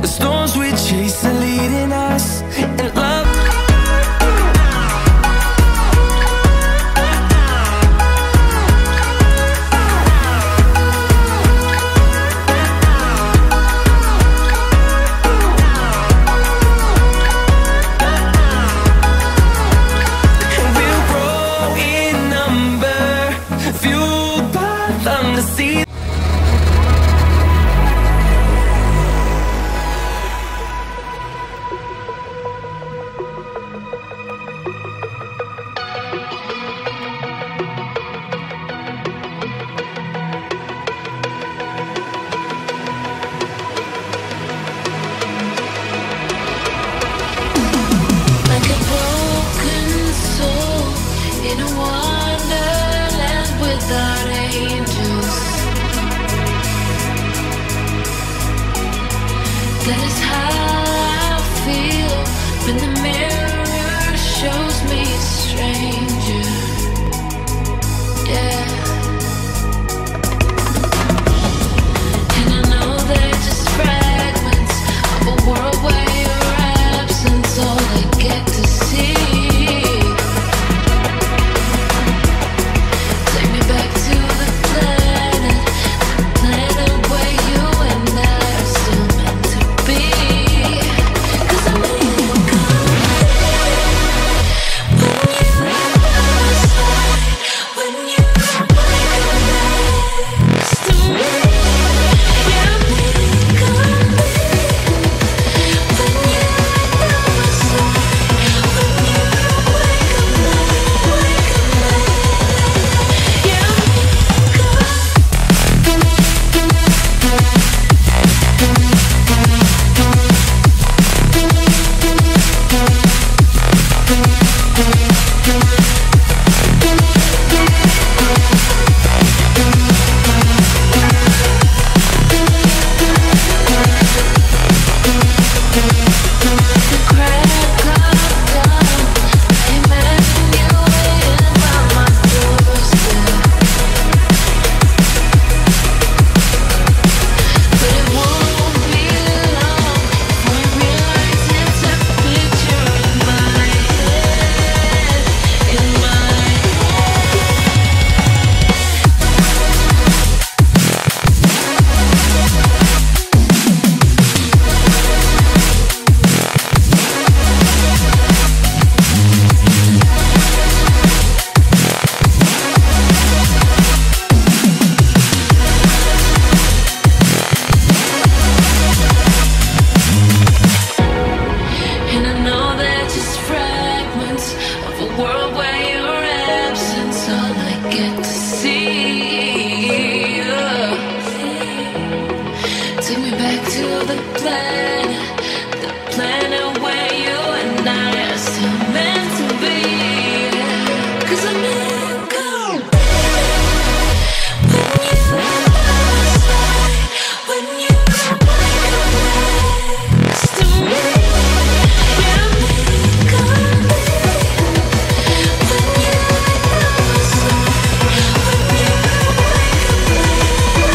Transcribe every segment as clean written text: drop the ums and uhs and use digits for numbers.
The storms we chase are leading us, and love. That is how I feel when the mirror shows me a stranger. Yeah. And I know they're just fragments of a world where your absence all I get to see. Take me back to the planet where you and I are still meant to be. 'Cause I'm in when you next to me. Yeah, I'm in when you take me back to the planet where you and I are still meant to be. 'Cause I'm in cold when you next to me. Yeah, I'm in cold when you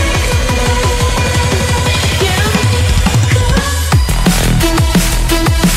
yeah.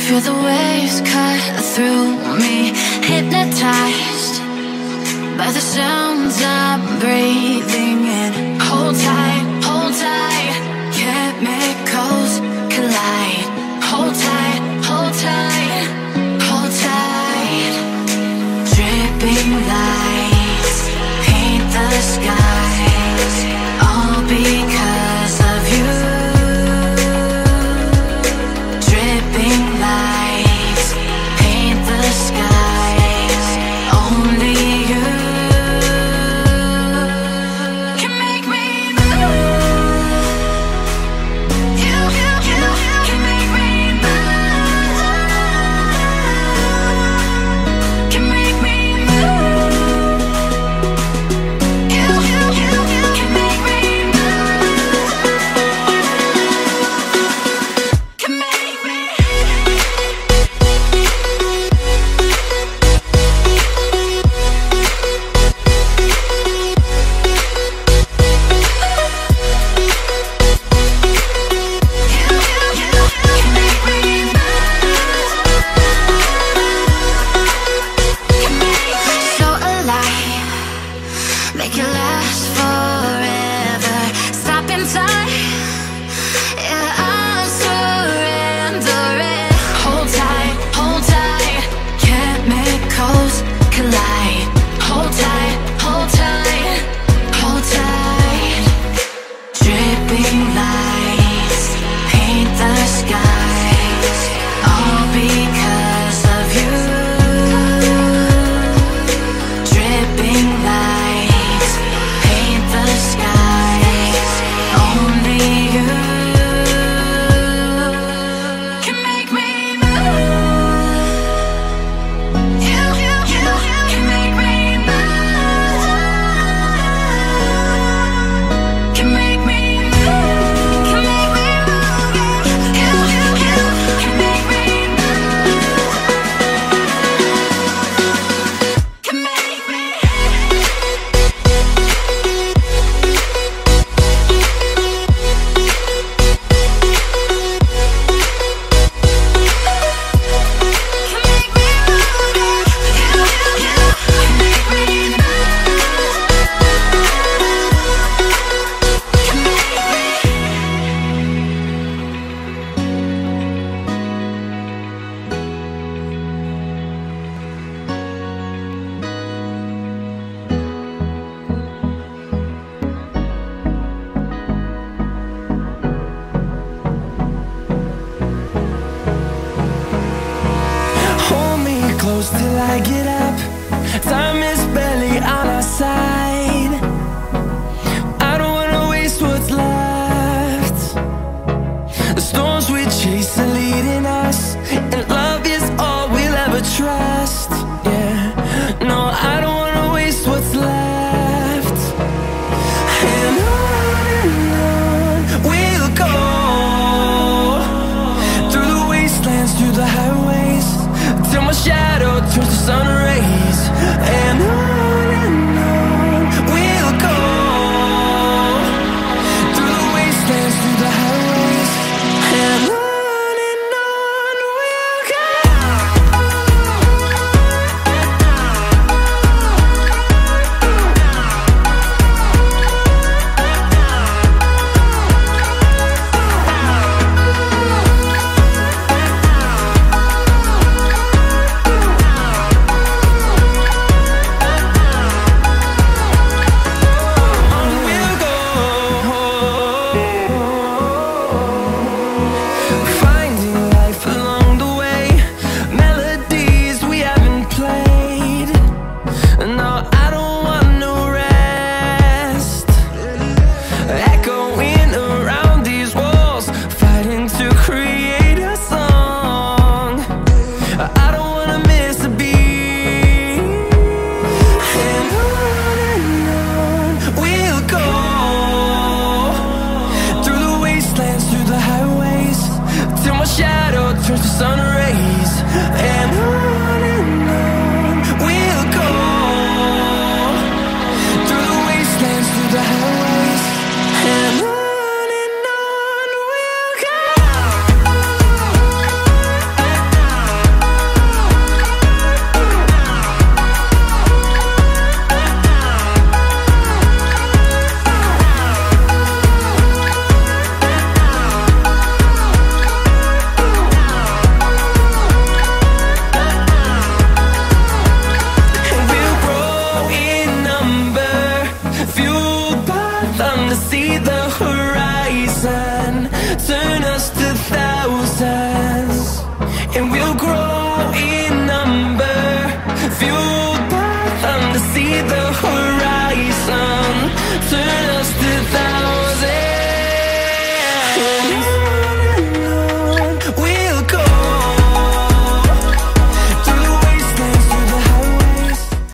Feel the waves cut through me, hypnotized by the sounds I'm breathing in. Hold tight, hold tight. Chemicals collide. Hold tight, hold tight, hold tight. Dripping lights paint the skies, all because of you. Dripping lights paint the skies, only you can make me move. You can make me move. Can make me move. You can make me move. Can make me. So alive, make it last forever. Stop in time, yeah, I'm surrendering. Hold tight, hold tight. Chemicals collide. Hold tight, hold tight, hold tight. Dripping lights paint the skies, all because of you. Dripping lights paint the skies, only you can make me move. You can make me move. Can make me move. Can make me move. You can make me move. Can make me. Hold me close till I get up. Time is barely on our side. I don't wanna waste what's left. The storms we chase are leading us, and love is all we'll ever trust. Yeah, no, I don't wanna waste what's left. And on we'll go, through the wastelands, through the highways, till my shadow turns to sun rays. And on we'll go, through the wastelands, through the highways. And on we'll go. see the horizon, turn us to thousands, and we'll grow in number, fueled by them to see the horizon, turn